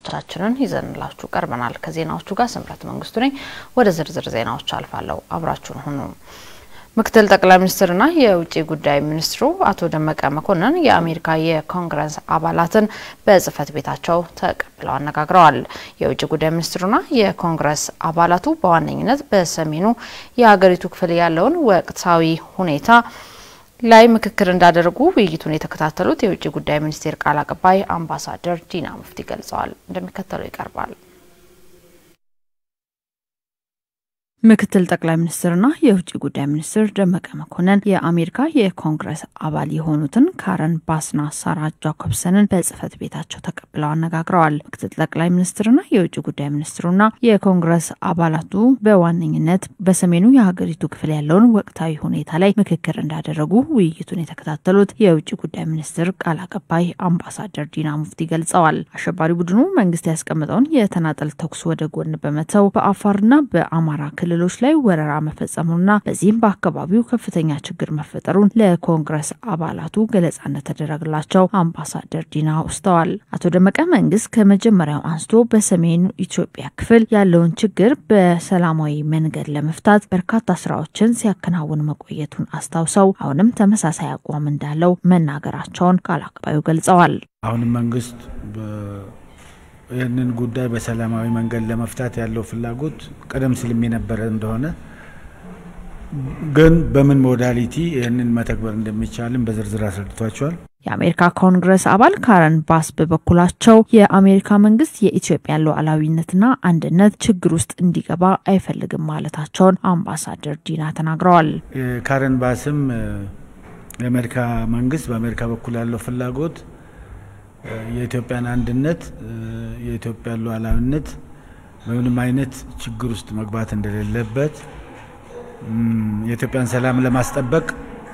ቻችንን ይዘንላችሁ ቀርበናል ከዜናዎቹ ጋር ሰምራት መንግስቱ ነኝ ወደ ዝርዝር ዜናዎች አልፋለሁ አብራችሁን ሁኑ ምክትል ጠቅላይ ሚኒስትርና የውጪ ጉዳይ ሚኒስትሩ አቶ ደመቀ መኮንን የአሜሪካ የኮንግረስ አባላትን በጽፈት ቤታቸው ተቀብለው አነጋግረዋል የውጪ ጉዳይ ሚኒስትሩና የኮንግረስ አባላቱ በዋነኝነት በሰሜኑ የሀገሪቱ ክፍል ያለውን ወቅታዊ ሁኔታ ላይ ምክክር እንዳደረጉ ውይይቱን የተከታተሉት የውጪ ጉዳይ ሚኒስቴር ቃል አቀባይ አምባሳደር ዲና ሙፍቲ ገልጸዋል እንደሚከተለው ይቀርባል ምክትል ጠቅላይ ሚኒስትርና የውጪ ጉዳይ ሚኒስትር ደመቀ መኮንን የአሜሪካ የኮንግረስ አባል የሆኑትን ካረን ባስና ሳራ ጃኮብሰንን በጽፈት ቤታቸው ተቀብለው አነጋግረዋል ምክትል ጠቅላይ ሚኒስትርና የውጪ ጉዳይ ሚኒስትሩና የኮንግረስ አባላቱ በዋነኝነት በሰሜኑ የሀገሪቱ ክፍል ያለውን ወቅታዊ ሁኔታ ላይ ምክክር እንዳደረጉ ውይይቱን የተከታተሉት የውጪ ጉዳይ ሚኒስትር ቃል አቀባይ አምባሳደር ዲና ሙፍቲ ገልጸዋል አሸባሪ ቡድኑ መንግስት ያስቀመጠውን የተናጠል ተኩስ ወደ ጎን በመተው በአፋርና በአማራ ክልሎች ላይ ወረራ መፈጸሙና በዚህም በአካባቢው ከፍተኛ ችግር መፈጠሩን ለኮንግረስ አባላቱ ገለጻነት ተደረገላቸው አምባሳደር ዲና አውስተዋል አቶ ደመቀ መንግስት ከመጀመሪያው አንስቶ በሰሜኑ ኢትዮጵያ ክፍል ያለውን ችግር በሰላማዊ መንገድ ለመፍታት በርካታ ስራዎችን ሲያከናውን መቆየቱን አስታውሰው አሁንም ተመሳሳይ አቋም እንዳለው መናገራቸውን ቃል አቀባዩ ገልጸዋል አሁንም መንግስት ይህንን ጉዳይ በሰላማዊ መንገድ ለመፍታት ያለው ፍላጎት ቀደም ሲል የነበረ እንደሆነ ግን በምን ሞዳሊቲ ይህንን መተግበር እንደሚቻልም በዝርዝር አስረድቷቸዋል የአሜሪካ ኮንግረስ አባል ካረን ባስ በበኩላቸው የአሜሪካ መንግስት የኢትዮጵያን ሉዓላዊነትና አንድነት ችግር ውስጥ እንዲገባ አይፈልግም ማለታቸውን አምባሳደር ዲና ተናግረዋል ካረን ባስም የአሜሪካ መንግስት በአሜሪካ በኩል ያለው ፍላጎት የኢትዮጵያን አንድነት የኢትዮጵያ ሉዓላዊነት በምንም አይነት ችግር ውስጥ መግባት እንደሌለበት የኢትዮጵያን ሰላም ለማስጠበቅ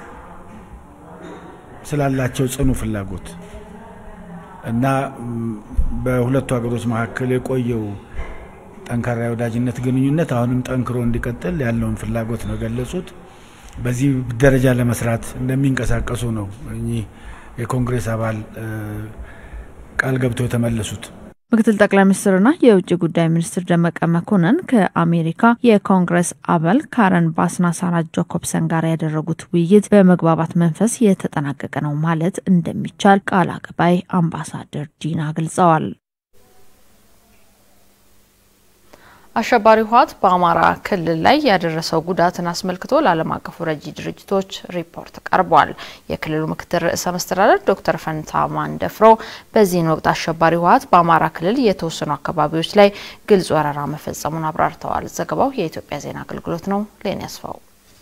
ስላላቸው ጽኑ ፍላጎት እና በሁለቱ ሀገሮች መካከል የቆየው ጠንካራ ወዳጅነት ግንኙነት አሁንም ጠንክሮ እንዲቀጥል ያለውን ፍላጎት ነው ገለጹት በዚህ ደረጃ ለመስራት እንደሚንቀሳቀሱ ነው የኮንግረስ አባል ቃል ገብቶ ተመለሱት ምክትል ጠቅላይ ሚኒስትርና የውጪ ጉዳይ ሚኒስትር ደመቀ መኮንን ከአሜሪካ የኮንግረስ አባል ካረን ባስና ሳራ ጃኮብሰን ጋር ያደረጉት ውይይት በመግባባት መንፈስ የተጠናቀቀ ነው ማለት እንደሚቻል ቃል አቀባይ አምባሳደር ዲና ገልጸዋል አሸባሪ ህወሓት በአማራ ክልል ላይ ያደረሰው ጉዳትን አስመልክቶ ለዓለም አቀፍ ረጂ ድርጅቶች ሪፖርት ቀርቧል የክልሉ ምክትል ርዕሰ መስተዳድር ዶክተር ፈንታ ማንደፍሮ በዚህ ወቅት አሸባሪ ህወሓት በአማራ ክልል የተወሰኑ አካባቢዎች ላይ ግልጽ ወረራ መፈጸሙን አብራርተዋል ዘገባው የኢትዮጵያ ዜና አገልግሎት ነው ሌን ያስፋው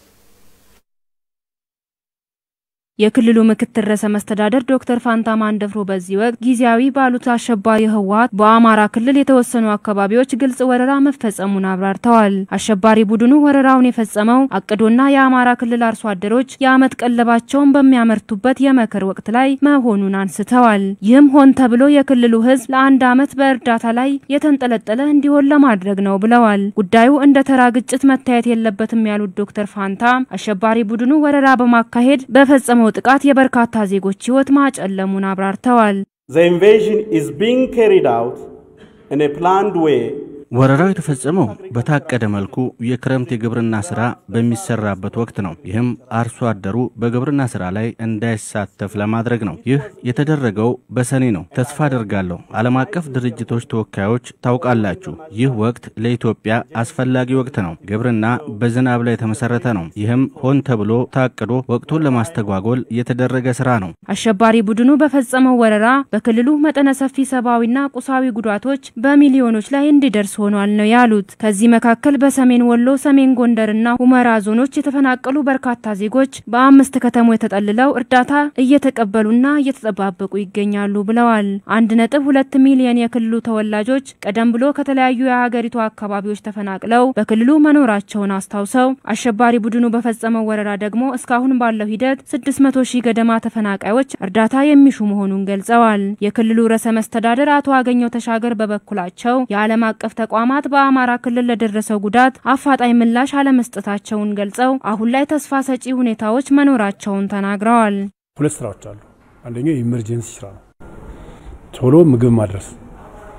የክልሉ ምክትል ርዕሰ መስተዳድር ዶክተር ፋንታ ማንደፍሮ በዚህ ወቅት ጊዜያዊ ባሉት አሸባሪ ህወሓት በአማራ ክልል የተወሰኑ አካባቢዎች ግልጽ ወረራ መፈጸሙን አብራርተዋል አሸባሪ ቡድኑ ወረራውን የፈጸመው አቅዶና የአማራ ክልል አርሶ አደሮች የአመት ቀለባቸውን በሚያመርቱበት የመከር ወቅት ላይ መሆኑን አንስተዋል ይህም ሆን ተብሎ የክልሉ ህዝብ ለአንድ አመት በእርዳታ ላይ የተንጠለጠለ እንዲሆን ለማድረግ ነው ብለዋል ጉዳዩ እንደ ተራ ግጭት መታየት የለበትም ያሉት ዶክተር ፋንታ አሸባሪ ቡድኑ ወረራ በማካሄድ በፈጸመው ጥቃት የበርካታ ዜጎች ህይወት ማጨለሙን አብራርተዋል The invasion is being carried out in a planned way ወረራው የተፈጸመው በታቀደ መልኩ የክረምት የግብርና ስራ በሚሰራበት ወቅት ነው ይህም አርሶ አደሩ በግብርና ስራ ላይ እንዳይሳተፍ ለማድረግ ነው ይህ የተደረገው በሰኔ ነው ተስፋ አደርጋለሁ ዓለም አቀፍ ድርጅቶች ተወካዮች ታውቃላችሁ ይህ ወቅት ለኢትዮጵያ አስፈላጊ ወቅት ነው ግብርና በዝናብ ላይ ተመሰረተ ነው ይህም ሆን ተብሎ ታቅዶ ወቅቱን ለማስተጓጎል የተደረገ ስራ ነው አሸባሪ ቡድኑ በፈጸመው ወረራ በክልሉ መጠነ ሰፊ ሰብአዊና ቁሳዊ ጉዳቶች በሚሊዮኖች ላይ እንዲደርሱ ሆኗል ነው ያሉት ከዚህ መካከል በሰሜን ወሎ ሰሜን ጎንደርና ሁመራ ዞኖች የተፈናቀሉ በርካታ ዜጎች በአምስት ከተሞች ተጠልለው እርዳታ እየተቀበሉና እየተጠባበቁ ይገኛሉ ብለዋል 1.2 ሚሊዮን የክልሉ ተወላጆች ቀደም ብሎ ከተለያዩ የሀገሪቱ አካባቢዎች ተፈናቅለው በክልሉ መኖራቸውን አስታውሰው አሸባሪ ቡድኑ በፈጸመው ወረራ ደግሞ እስካሁን ባለው ሂደት 600,000 ገደማ ተፈናቃዮች እርዳታ የሚሹ መሆኑን ገልጸዋል የክልሉ ርዕሰ መስተዳድር አቶ አገኘው ተሻገር በበኩላቸው የዓለም አቀፍ ተቋማት በአማራ ክልል ለደረሰው ጉዳት አፋጣኝ ምላሽ አለመስጠታቸውን ገልጸው አሁን ላይ ተስፋ ሰጪ ሁኔታዎች መኖራቸውን ተናግረዋል ሁለት ስራዎች አሉ አንደኛው ኢመርጀንሲ ስራ ነው ቶሎ ምግብ ማድረስ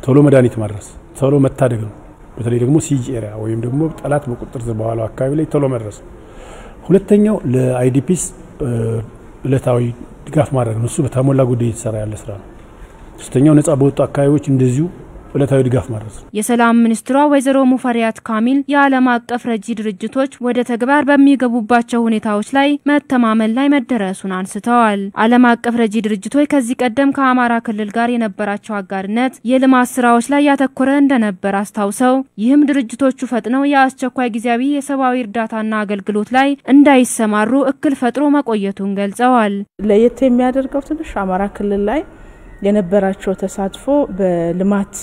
ቶሎ መድኃኒት ማድረስ ቶሎ መታደግ ነው በተለይ ደግሞ ሲጅ ኤሪያ ወይም ደግሞ ጠላት በቁጥጥር ስር በኋላው አካባቢ ላይ ቶሎ መድረስ ሁለተኛው ለአይዲፒስ ለታዊ ድጋፍ ማድረግ ነው እሱ በተሞላ ጉዳይ የተሰራ ያለ ስራ ነው ሶስተኛው ነፃ በወጡ አካባቢዎች እንደዚሁ ለታዊ ድጋፍ ማድረስ የሰላም ሚኒስትሯ ወይዘሮ ሙፈሪያት ካሚል የዓለም አቀፍ ረጂ ድርጅቶች ወደ ተግባር በሚገቡባቸው ሁኔታዎች ላይ መተማመን ላይ መደረሱን አንስተዋል ዓለም አቀፍ ረጂ ድርጅቶች ከዚህ ቀደም ከአማራ ክልል ጋር የነበራቸው አጋርነት የልማት ስራዎች ላይ ያተኮረ እንደነበር አስታውሰው ይህም ድርጅቶቹ ፈጥነው የአስቸኳይ ጊዜያዊ የሰብአዊ እርዳታና አገልግሎት ላይ እንዳይሰማሩ እክል ፈጥሮ መቆየቱን ገልጸዋል ለየት የሚያደርገው ትንሽ አማራ ክልል ላይ የነበራቸው ተሳትፎ በልማት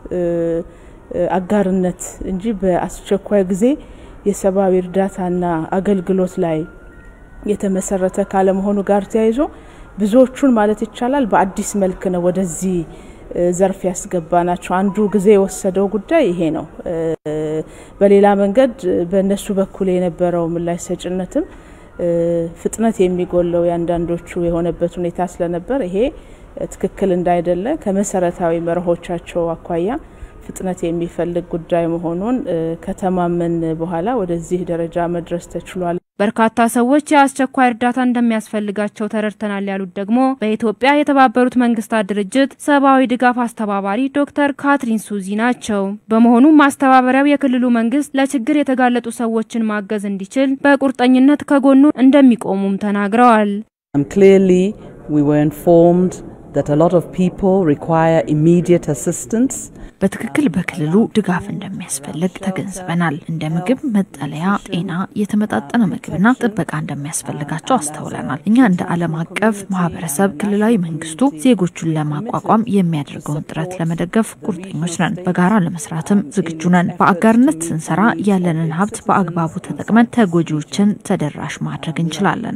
አጋርነት እንጂ በአስቸኳይ ጊዜ የሰብአዊ እርዳታና አገልግሎት ላይ የተመሰረተ ካለ መሆኑ ጋር ተያይዞ ብዙዎቹን ማለት ይቻላል በአዲስ መልክ ነው ወደዚህ ዘርፍ ያስገባናቸው አንዱ ጊዜ የወሰደው ጉዳይ ይሄ ነው በሌላ መንገድ በእነሱ በኩል የነበረው ምላሽ ሰጭነትም ፍጥነት የሚጎለው ያንዳንዶቹ የሆነበት ሁኔታ ስለነበር ይሄ ትክክል እንዳይደለ ከመሰረታዊ መርሆቻቸው አኳያ ፍጥነት የሚፈልግ ጉዳይ መሆኑን ከተማመን በኋላ ወደዚህ ደረጃ መድረስ ተችሏል በርካታ ሰዎች የአስቸኳይ እርዳታ እንደሚያስፈልጋቸው ተረድተናል ያሉት ደግሞ በኢትዮጵያ የተባበሩት መንግስታት ድርጅት ሰብአዊ ድጋፍ አስተባባሪ ዶክተር ካትሪን ሱዚ ናቸው በመሆኑ ማስተባበሪያው የክልሉ መንግስት ለችግር የተጋለጡ ሰዎችን ማገዝ እንዲችል በቁርጠኝነት ከጎኑ እንደሚቆሙም ተናግረዋል Clearly we were informed that a lot of people require immediate assistance በትክክል በክልሉ ድጋፍ እንደሚያስፈልግ ተገንዝበናል እንደ ምግብ መጠለያ ጤና የተመጣጠነ ምግብና ጥበቃ እንደሚያስፈልጋቸው አስተውለናል እኛ እንደ ዓለም አቀፍ ማህበረሰብ ክልላዊ መንግስቱ ዜጎቹን ለማቋቋም የሚያደርገውን ጥረት ለመደገፍ ቁርጠኞች ነን በጋራ ለመስራትም ዝግጁ ነን በአጋርነት ስንሰራ ያለንን ሀብት በአግባቡ ተጠቅመን ተጎጂዎችን ተደራሽ ማድረግ እንችላለን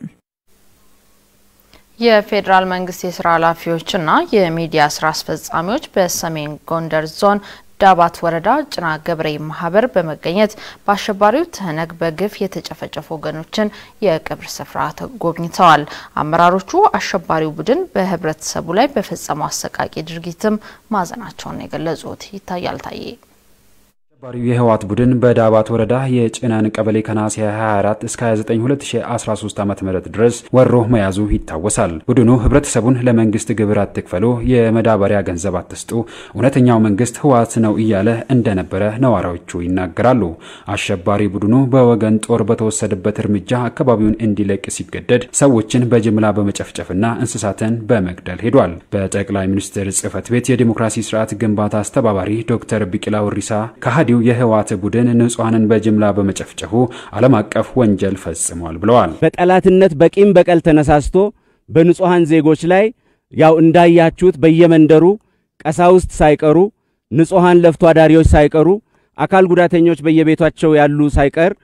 የፌደራል መንግስት የሥራ ኃላፊዎችና የሚዲያ ስራ አስፈጻሚዎች በሰሜን ጎንደር ዞን ዳባት ወረዳ ጭና ገብሬ ማህበር በመገኘት በአሸባሪው ተነግ በግፍ የተጨፈጨፉ ወገኖችን የቀብር ስፍራ ተጎብኝተዋል አመራሮቹ አሸባሪው ቡድን በህብረተሰቡ ላይ በፈጸመው አሰቃቂ ድርጊትም ማዘናቸውን የገለጹት ይታያል ታዬ ባሪው የህዋት ቡድን በዳባት ወረዳ የጭናን ቀበሌ ከናሴ 24 እስከ 29 2013 ዓ.ም ድረስ ወሮ መያዙ ይታወሳል ቡድኑ ህብረተሰቡን ለመንግስት ግብር አትክፈሉ የመዳበሪያ ገንዘብ አትስጡ እውነተኛው መንግስት ህዋት ነው እያለ እንደነበረ ነዋሪዎቹ ይናገራሉ አሸባሪ ቡድኑ በወገን ጦር በተወሰደበት እርምጃ አካባቢውን እንዲለቅ ሲገደድ ሰዎችን በጅምላ በመጨፍጨፍና እንስሳትን በመግደል ሄዷል በጠቅላይ ሚኒስትር ጽህፈት ቤት የዲሞክራሲ ስርዓት ግንባታ አስተባባሪ ዶክተር ቢቂላ ወሪሳ ከሃዲ የህዋት ቡድን ንጹሃንን በጅምላ በመጨፍጨፉ ዓለም አቀፍ ወንጀል ፈጽሟል ብለዋል በጠላትነት በቂም በቀል ተነሳስቶ በንጹሃን ዜጎች ላይ ያው እንዳያችሁት በየመንደሩ ቀሳውስት ሳይቀሩ ንጹሃን ለፍቶ አዳሪዎች ሳይቀሩ አካል ጉዳተኞች በየቤታቸው ያሉ ሳይቀር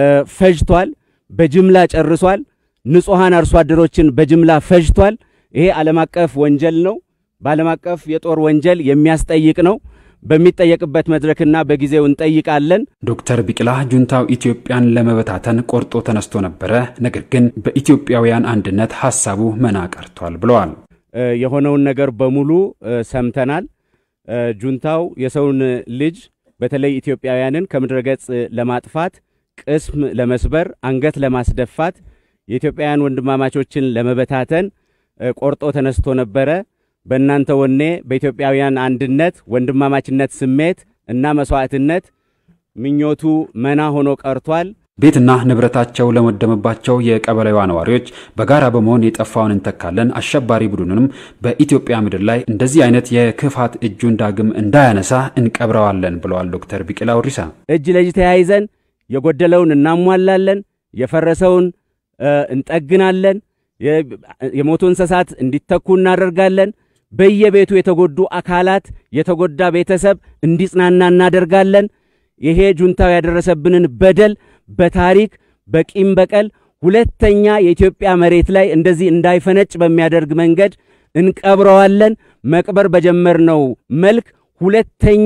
ፈጅቷል በጅምላ ጨርሷል ንጹሃን አርሶ አደሮችን በጅምላ ፈጅቷል ይሄ ዓለም አቀፍ ወንጀል ነው በዓለም አቀፍ የጦር ወንጀል የሚያስጠይቅ ነው በሚጠየቅበት መድረክና በጊዜው እንጠይቃለን ዶክተር ቢቂላ ጁንታው ኢትዮጵያን ለመበታተን ቆርጦ ተነስቶ ነበር ነገር ግን በኢትዮጵያውያን አንድነት ሐሳቡ መናቀርቷል ብለዋል የሆነውን ነገር በሙሉ ሰምተናል ጁንታው የሰውን ልጅ በተለይ ኢትዮጵያውያንን ከምድረገጽ ለማጥፋት ቅስም ለመስበር አንገት ለማስደፋት የኢትዮጵያውያን ወንድማማቾችን ለመበታተን ቆርጦ ተነስቶ ነበር በእናንተ ወኔ በኢትዮጵያውያን አንድነት ወንድማማችነት ስሜት እና መስዋዕትነት ምኞቱ መና ሆኖ ቀርቷል ቤትና ንብረታቸው ለመደመባቸው የቀበሌዋ ነዋሪዎች በጋራ በመሆን የጠፋውን እንተካለን አሸባሪ ቡድኑንም በኢትዮጵያ ምድር ላይ እንደዚህ አይነት የክፋት እጁን ዳግም እንዳያነሳ እንቀብረዋለን ብለዋል ዶክተር ቢቂላ ወሪሳ እጅ ለእጅ ተያይዘን የጎደለውን እናሟላለን የፈረሰውን እንጠግናለን የሞቱ እንስሳት እንዲተኩ እናደርጋለን በየቤቱ የተጎዱ አካላት የተጎዳ ቤተሰብ እንዲጽናና እናደርጋለን ይሄ ጁንታው ያደረሰብንን በደል በታሪክ በቂም በቀል ሁለተኛ የኢትዮጵያ መሬት ላይ እንደዚህ እንዳይፈነጭ በሚያደርግ መንገድ እንቀብረዋለን መቅበር በጀመርነው መልክ ሁለተኛ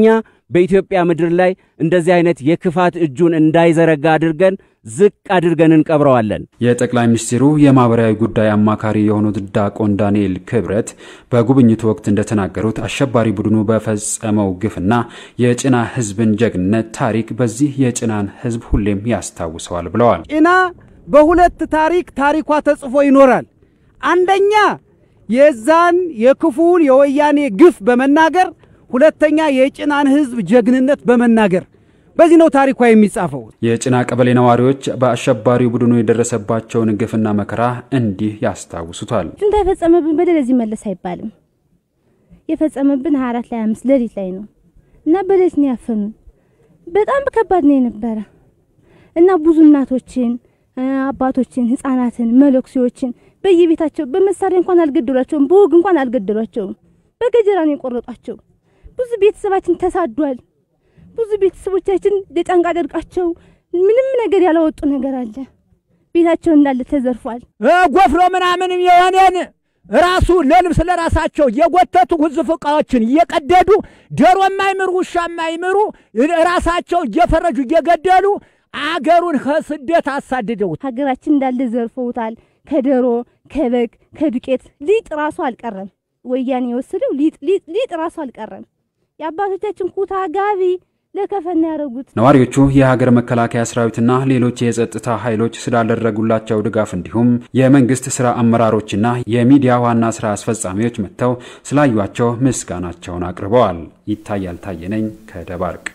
በኢትዮጵያ ምድር ላይ እንደዚህ አይነት የክፋት እጁን እንዳይዘረጋ አድርገን ዝቅ አድርገን እንቀብረዋለን። የጠቅላይ ሚኒስትሩ የማህበራዊ ጉዳይ አማካሪ የሆኑት ዲያቆን ዳንኤል ክብረት በጉብኝቱ ወቅት እንደተናገሩት አሸባሪ ቡድኑ በፈጸመው ግፍና የጭና ህዝብን ጀግንነት ታሪክ በዚህ የጭናን ህዝብ ሁሌም ያስታውሰዋል ብለዋል። ጭና በሁለት ታሪኳ ተጽፎ ይኖራል። አንደኛ የዛን የክፉን የወያኔ ግፍ በመናገር፣ ሁለተኛ የጭናን ህዝብ ጀግንነት በመናገር በዚህ ነው ታሪኳ የሚጻፈው። የጭና ቀበሌ ነዋሪዎች በአሸባሪው ቡድኑ የደረሰባቸውን ግፍና መከራ እንዲህ ያስታውሱታል። እንደፈጸመብን በደል እዚህ መለስ አይባልም። የፈጸመብን 24 ላይ 5 ሌሊት ላይ ነው እና በሌሊት ነው ያፈኑን። በጣም ከባድ ነው የነበረ እና ብዙ እናቶችን፣ አባቶችን፣ ህፃናትን፣ መለክሲዎችን በየቤታቸው በመሳሪያ እንኳን አልገደሏቸውም፣ በወግ እንኳን አልገደሏቸውም። በገጀራ ነው የቆረጧቸው። ብዙ ቤተሰባችን ተሳዷል። ብዙ ቤተሰቦቻችን ለጫንቃ ደርቃቸው ምንም ነገር ያላወጡ ነገር አለ። ቤታቸው እንዳለ ተዘርፏል። ጎፍሮ ምናምን የሆነን ራሱ ለልብስ ለራሳቸው የጎተቱ ህዝብ ፍቃዎችን እየቀደዱ ዶሮ የማይምሩ ውሻ የማይምሩ ራሳቸው እየፈረጁ እየገደሉ አገሩን ከስደት አሳድደው ሀገራችን እንዳለ ዘርፈውታል። ከዶሮ ከበግ ከዱቄት ሊጥ ራሱ አልቀረም። ወያኔ የወሰደው ሊጥ ራሱ አልቀረም። የአባቶቻችን ኩታ ጋቢ ለከፈና ያረጉት ነዋሪዎቹ የሀገር መከላከያ ሰራዊትና ሌሎች የጸጥታ ኃይሎች ስላደረጉላቸው ድጋፍ እንዲሁም የመንግስት ስራ አመራሮችና የሚዲያ ዋና ስራ አስፈጻሚዎች መጥተው ስላዩአቸው ምስጋናቸውን አቅርበዋል። ይታያል ታየነኝ ከደባርቅ።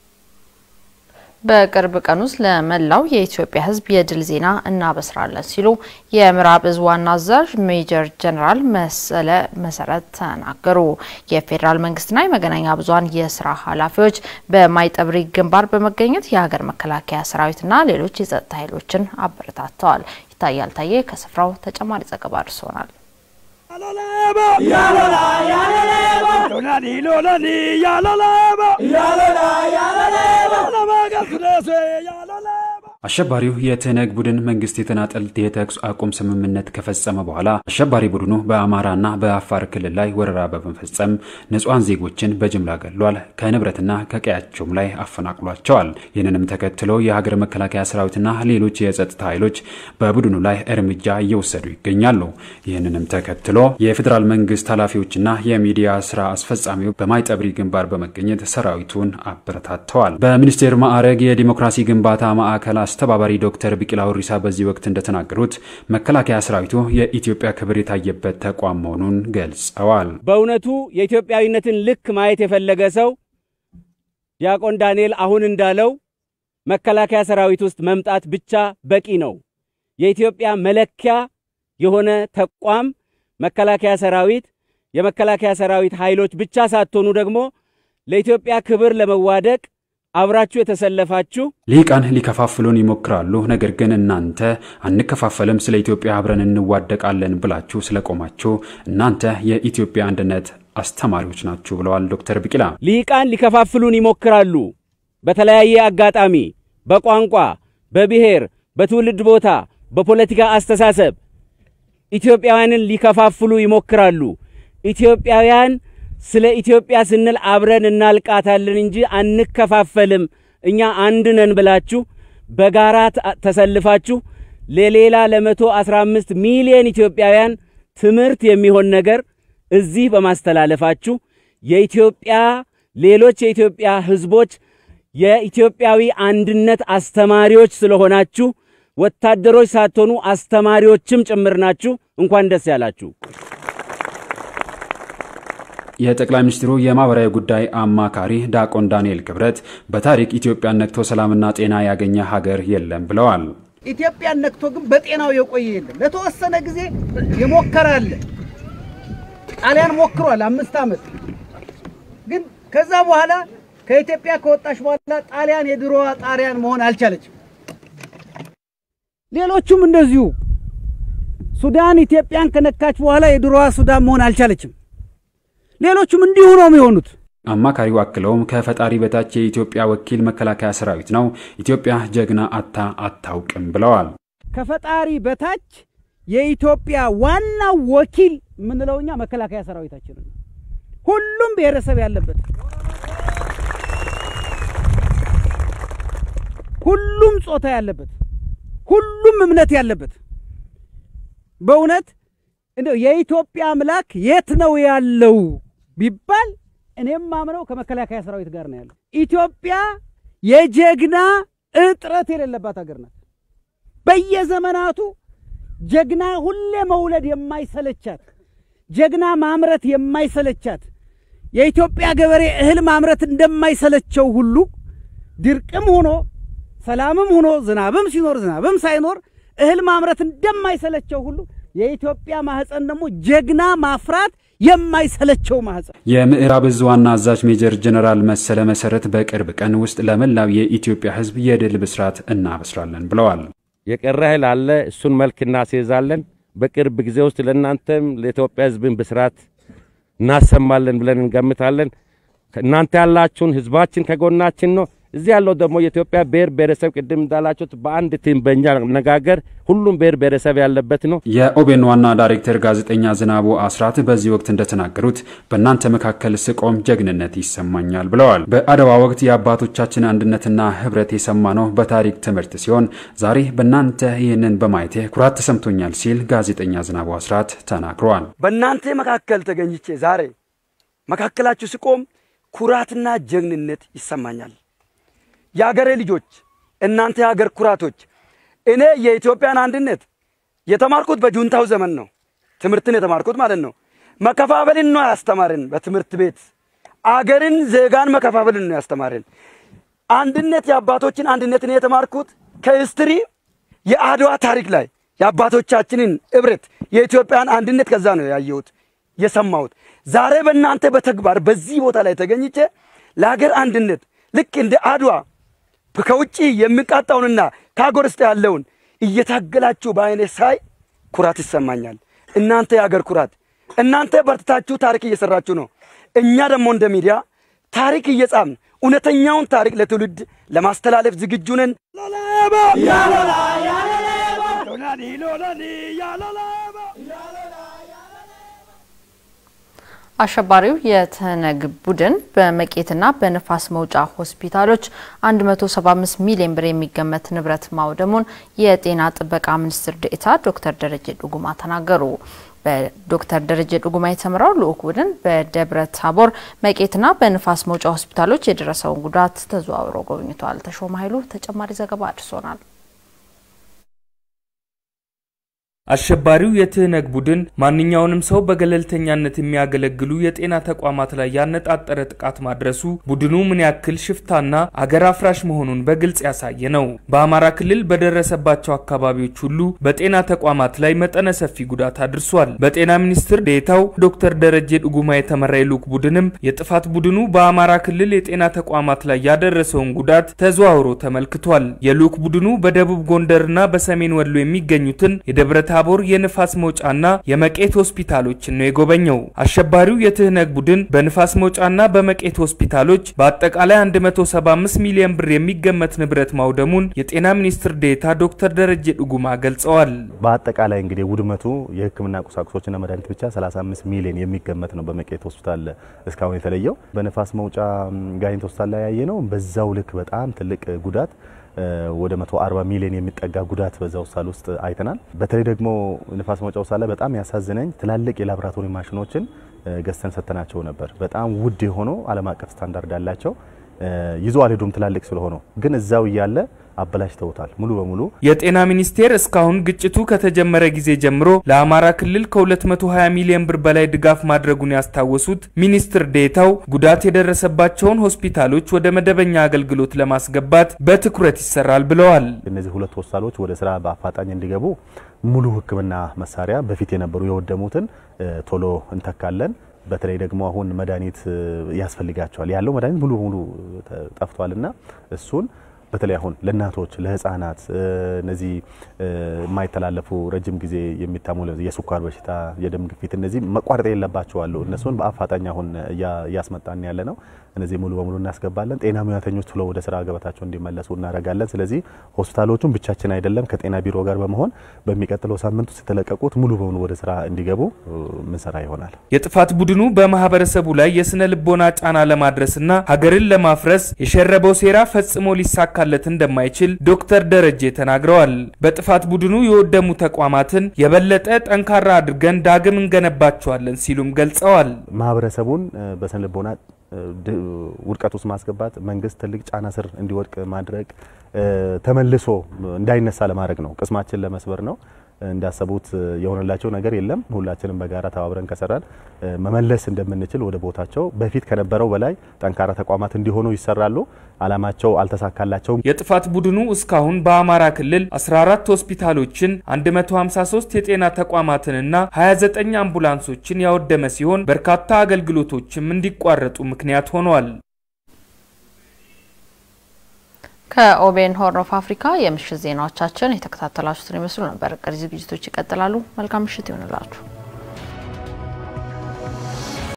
በቅርብ ቀን ውስጥ ለመላው የኢትዮጵያ ህዝብ የድል ዜና እናበስራለን ሲሉ የምዕራብ እዝ ዋና አዛዥ ሜጀር ጀነራል መሰረት ተናገሩ። የፌደራል መንግስትና የመገናኛ ብዙሃን የስራ ኃላፊዎች በማይጠብሪ ግንባር በመገኘት የሀገር መከላከያ ሰራዊትና ሌሎች የጸጥታ ኃይሎችን አበረታተዋል። ይታያል ታየ ከስፍራው ተጨማሪ ዘገባ አድርሶናል። አሸባሪው የትነግ ቡድን መንግስት የተናጠል የተኩስ አቁም ስምምነት ከፈጸመ በኋላ አሸባሪ ቡድኑ በአማራና በአፋር ክልል ላይ ወረራ በመፈጸም ንጹሃን ዜጎችን በጅምላ ገድሏል፣ ከንብረትና ከቀያቸውም ላይ አፈናቅሏቸዋል። ይህንንም ተከትሎ የሀገር መከላከያ ሰራዊትና ሌሎች የጸጥታ ኃይሎች በቡድኑ ላይ እርምጃ እየወሰዱ ይገኛሉ። ይህንንም ተከትሎ የፌደራል መንግስት ኃላፊዎችና የሚዲያ ስራ አስፈጻሚዎች በማይጠብሪ ግንባር በመገኘት ሰራዊቱን አበረታተዋል። በሚኒስቴር ማዕረግ የዲሞክራሲ ግንባታ ማዕከል አስተባባሪ ዶክተር ቢቂላ ሁሪሳ በዚህ ወቅት እንደተናገሩት መከላከያ ሰራዊቱ የኢትዮጵያ ክብር የታየበት ተቋም መሆኑን ገልጸዋል። በእውነቱ የኢትዮጵያዊነትን ልክ ማየት የፈለገ ሰው ዲያቆን ዳንኤል አሁን እንዳለው መከላከያ ሰራዊት ውስጥ መምጣት ብቻ በቂ ነው። የኢትዮጵያ መለኪያ የሆነ ተቋም መከላከያ ሰራዊት የመከላከያ ሰራዊት ኃይሎች ብቻ ሳትሆኑ ደግሞ ለኢትዮጵያ ክብር ለመዋደቅ አብራችሁ የተሰለፋችሁ ሊቃን ሊከፋፍሉን ይሞክራሉ፣ ነገር ግን እናንተ አንከፋፈልም ስለ ኢትዮጵያ አብረን እንዋደቃለን ብላችሁ ስለቆማችሁ እናንተ የኢትዮጵያ አንድነት አስተማሪዎች ናችሁ ብለዋል ዶክተር ቢቂላ። ሊቃን ሊከፋፍሉን ይሞክራሉ በተለያየ አጋጣሚ በቋንቋ፣ በብሔር፣ በትውልድ ቦታ፣ በፖለቲካ አስተሳሰብ ኢትዮጵያውያንን ሊከፋፍሉ ይሞክራሉ። ኢትዮጵያውያን ስለ ኢትዮጵያ ስንል አብረን እናልቃታለን እንጂ አንከፋፈልም እኛ አንድ ነን ብላችሁ በጋራ ተሰልፋችሁ ለሌላ ለ115 ሚሊዮን ኢትዮጵያውያን ትምህርት የሚሆን ነገር እዚህ በማስተላለፋችሁ የኢትዮጵያ ሌሎች የኢትዮጵያ ህዝቦች የኢትዮጵያዊ አንድነት አስተማሪዎች ስለሆናችሁ ወታደሮች ሳትሆኑ አስተማሪዎችም ጭምር ናችሁ። እንኳን ደስ ያላችሁ። የጠቅላይ ሚኒስትሩ የማህበራዊ ጉዳይ አማካሪ ዲያቆን ዳንኤል ክብረት በታሪክ ኢትዮጵያን ነክቶ ሰላምና ጤና ያገኘ ሀገር የለም ብለዋል። ኢትዮጵያን ነክቶ ግን በጤናው የቆየ የለም። ለተወሰነ ጊዜ የሞከራል። ጣሊያን ሞክሯል 5 ዓመት። ግን ከዛ በኋላ ከኢትዮጵያ ከወጣሽ በኋላ ጣሊያን የድሮዋ ጣሊያን መሆን አልቻለችም። ሌሎቹም እንደዚሁ ሱዳን ኢትዮጵያን ከነካች በኋላ የድሮዋ ሱዳን መሆን አልቻለችም። ሌሎቹም እንዲሁ ነው የሚሆኑት። አማካሪው አክለውም ከፈጣሪ በታች የኢትዮጵያ ወኪል መከላከያ ሰራዊት ነው፣ ኢትዮጵያ ጀግና አታውቅም ብለዋል። ከፈጣሪ በታች የኢትዮጵያ ዋናው ወኪል ምንለውኛ መከላከያ ሰራዊታችን ነው። ሁሉም ብሔረሰብ ያለበት ሁሉም ጾታ ያለበት ሁሉም እምነት ያለበት በእውነት እንደው የኢትዮጵያ አምላክ የት ነው ያለው ቢባል እኔም ማምነው ከመከላከያ ሰራዊት ጋር ነው ያለው። ኢትዮጵያ የጀግና እጥረት የሌለባት ሀገር ናት። በየዘመናቱ ጀግና ሁሌ መውለድ የማይሰለቻት ጀግና ማምረት የማይሰለቻት የኢትዮጵያ ገበሬ እህል ማምረት እንደማይሰለቸው ሁሉ ድርቅም ሆኖ ሰላምም ሆኖ ዝናብም ሲኖር ዝናብም ሳይኖር እህል ማምረት እንደማይሰለቸው ሁሉ የኢትዮጵያ ማህፀን ደግሞ ጀግና ማፍራት የማይሰለቸው ማህፀን። የምዕራብ ዕዝ ዋና አዛዥ ሜጀር ጀነራል መሰለ መሰረት በቅርብ ቀን ውስጥ ለመላው የኢትዮጵያ ህዝብ የድል ብስራት እናበስራለን ብለዋል። የቀረ ኃይል አለ፣ እሱን መልክ እናስይዛለን። በቅርብ ጊዜ ውስጥ ለእናንተም ለኢትዮጵያ ህዝብን ብስራት እናሰማለን ብለን እንገምታለን። እናንተ ያላችሁን ህዝባችን ከጎናችን ነው። እዚህ ያለው ደግሞ የኢትዮጵያ ብሔር ብሔረሰብ ቅድም እንዳላችሁት በአንድ ቲም በእኛ ነጋገር ሁሉም ብሔር ብሔረሰብ ያለበት ነው። የኦቤን ዋና ዳይሬክተር ጋዜጠኛ ዝናቡ አስራት በዚህ ወቅት እንደተናገሩት በእናንተ መካከል ስቆም ጀግንነት ይሰማኛል ብለዋል። በአድዋ ወቅት የአባቶቻችን አንድነትና ህብረት የሰማነው በታሪክ ትምህርት ሲሆን ዛሬ በእናንተ ይህንን በማየቴ ኩራት ተሰምቶኛል ሲል ጋዜጠኛ ዝናቡ አስራት ተናግሯል። በእናንተ መካከል ተገኝቼ ዛሬ መካከላችሁ ስቆም ኩራትና ጀግንነት ይሰማኛል። ያገሬ ልጆች እናንተ ያገር ኩራቶች እኔ የኢትዮጵያን አንድነት የተማርኩት በጁንታው ዘመን ነው። ትምህርትን የተማርኩት ማለት ነው። መከፋፈልን ነው ያስተማረን በትምህርት ቤት አገርን ዜጋን መከፋፈልን ነው ያስተማረን። አንድነት የአባቶችን አንድነትን የተማርኩት ከሂስትሪ የአድዋ ታሪክ ላይ የአባቶቻችንን እብረት የኢትዮጵያን አንድነት ከዛ ነው ያየሁት የሰማሁት። ዛሬ በእናንተ በተግባር በዚህ ቦታ ላይ ተገኝቼ ለሀገር አንድነት ልክ እንደ አድዋ ከውጪ የሚቃጣውንና ከሀገር ውስጥ ያለውን እየታገላችሁ በአይኔ ሳይ ኩራት ይሰማኛል። እናንተ የሀገር ኩራት እናንተ በርታችሁ ታሪክ እየሰራችሁ ነው። እኛ ደግሞ እንደ ሚዲያ ታሪክ እየጻፍን እውነተኛውን ታሪክ ለትውልድ ለማስተላለፍ ዝግጁ ነን። አሸባሪው የትነግ ቡድን በመቄትና በንፋስ መውጫ ሆስፒታሎች 175 ሚሊዮን ብር የሚገመት ንብረት ማውደሙን የጤና ጥበቃ ሚኒስትር ዴኤታ ዶክተር ደረጀ ዱጉማ ተናገሩ። በዶክተር ደረጀ ዱጉማ የተመራው ልዑክ ቡድን በደብረ ታቦር መቄትና በንፋስ መውጫ ሆስፒታሎች የደረሰውን ጉዳት ተዘዋውሮ ጎብኝቷል። ተሾመ ኃይሉ ተጨማሪ ዘገባ አድርሶናል። አሸባሪው የትነግ ቡድን ማንኛውንም ሰው በገለልተኛነት የሚያገለግሉ የጤና ተቋማት ላይ ያነጣጠረ ጥቃት ማድረሱ ቡድኑ ምን ያክል ሽፍታና አገር አፍራሽ መሆኑን በግልጽ ያሳየ ነው። በአማራ ክልል በደረሰባቸው አካባቢዎች ሁሉ በጤና ተቋማት ላይ መጠነ ሰፊ ጉዳት አድርሷል። በጤና ሚኒስትር ዴኤታው ዶክተር ደረጀ ዱጉማ የተመራ ልዑክ ቡድንም የጥፋት ቡድኑ በአማራ ክልል የጤና ተቋማት ላይ ያደረሰውን ጉዳት ተዘዋውሮ ተመልክቷል። የልዑክ ቡድኑ በደቡብ ጎንደርና በሰሜን ወሎ የሚገኙትን የደብረ ታቦር የንፋስ መውጫና የመቄት ሆስፒታሎች ነው የጎበኘው። አሸባሪው የትነግ ቡድን በንፋስ መውጫና በመቄት ሆስፒታሎች በአጠቃላይ 175 ሚሊዮን ብር የሚገመት ንብረት ማውደሙን የጤና ሚኒስትር ዴኤታ ዶክተር ደረጀ ዱጉማ ገልጸዋል። በአጠቃላይ እንግዲህ ውድመቱ የሕክምና ቁሳቁሶችና መድኃኒት ብቻ 35 ሚሊዮን የሚገመት ነው በመቄት ሆስፒታል እስካሁን የተለየው። በንፋስ መውጫ ጋይንት ሆስፒታል ላይ ያየነው በዛው ልክ በጣም ትልቅ ጉዳት ወደ 140 ሚሊዮን የሚጠጋ ጉዳት በዛው ሆስፒታል ውስጥ አይተናል። በተለይ ደግሞ ንፋስ መውጫ ሆስፒታል ላይ በጣም ያሳዝነኝ ትላልቅ የላብራቶሪ ማሽኖችን ገዝተን ሰተናቸው ነበር። በጣም ውድ የሆኑ ዓለም አቀፍ ስታንዳርድ ያላቸው ይዞ አልሄዱም ትላልቅ ስለሆነ ግን እዛው ያለ አበላሽተውታል ሙሉ በሙሉ። የጤና ሚኒስቴር እስካሁን ግጭቱ ከተጀመረ ጊዜ ጀምሮ ለአማራ ክልል ከ220 ሚሊዮን ብር በላይ ድጋፍ ማድረጉን ያስታወሱት ሚኒስትር ዴኤታው ጉዳት የደረሰባቸውን ሆስፒታሎች ወደ መደበኛ አገልግሎት ለማስገባት በትኩረት ይሰራል ብለዋል። እነዚህ ሁለት ሆስፒታሎች ወደ ስራ በአፋጣኝ እንዲገቡ ሙሉ ሕክምና መሳሪያ በፊት የነበሩ የወደሙትን ቶሎ እንተካለን። በተለይ ደግሞ አሁን መድኃኒት ያስፈልጋቸዋል ያለው መድኃኒት ሙሉ በሙሉ ጠፍቷልና እሱን በተለይ አሁን ለእናቶች ለህፃናት እነዚህ የማይተላለፉ ረጅም ጊዜ የሚታመሙ የስኳር በሽታ የደም ግፊት እነዚህ መቋረጥ የለባቸው አሉ እነሱን በአፋጣኝ አሁን ያስመጣን ያለ ነው። እነዚህ ሙሉ በሙሉ እናስገባለን ጤና ሙያተኞች ቶሎ ወደ ስራ ገበታቸው እንዲመለሱ እናረጋለን ስለዚህ ሆስፒታሎቹን ብቻችን አይደለም ከጤና ቢሮ ጋር በመሆን በሚቀጥለው ሳምንት ውስጥ ተለቀቁት ሙሉ በሙሉ ወደ ስራ እንዲገቡ ምንሰራ ይሆናል የጥፋት ቡድኑ በማህበረሰቡ ላይ የስነ ልቦና ጫና ለማድረስና ሀገርን ለማፍረስ የሸረበው ሴራ ፈጽሞ ሊሳካለት እንደማይችል ዶክተር ደረጀ ተናግረዋል በጥፋት ቡድኑ የወደሙ ተቋማትን የበለጠ ጠንካራ አድርገን ዳግም እንገነባቸዋለን ሲሉም ገልጸዋል ማህበረሰቡን በስነ ልቦና ውድቀት ውስጥ ማስገባት መንግስት ትልቅ ጫና ስር እንዲወድቅ ማድረግ ተመልሶ እንዳይነሳ ለማድረግ ነው ቅስማችን ለመስበር ነው እንዳሰቡት የሆነላቸው ነገር የለም ሁላችንም በጋራ ተባብረን ከሰራን መመለስ እንደምንችል ወደ ቦታቸው በፊት ከነበረው በላይ ጠንካራ ተቋማት እንዲሆኑ ይሰራሉ አላማቸው አልተሳካላቸውም የጥፋት ቡድኑ እስካሁን በአማራ ክልል 14 ሆስፒታሎችን 153 የጤና ተቋማትንና 29 አምቡላንሶችን ያወደመ ሲሆን በርካታ አገልግሎቶችም እንዲቋረጡ ምክንያት ሆኗል ከኦቤን ሆርን ኦፍ አፍሪካ የምሽት ዜናዎቻችን የተከታተላችሁትን ይመስሉ ነበር ቀሪ ዝግጅቶች ይቀጥላሉ መልካም ምሽት ይሁንላችሁ